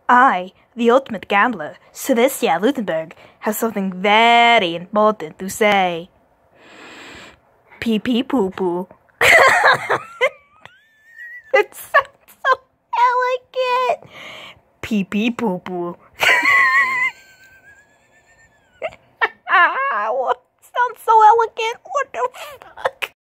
I, the ultimate gambler, Celestia Ludenburg, have something very important to say. Pee pee poo poo. It sounds so elegant. Pee pee poo poo.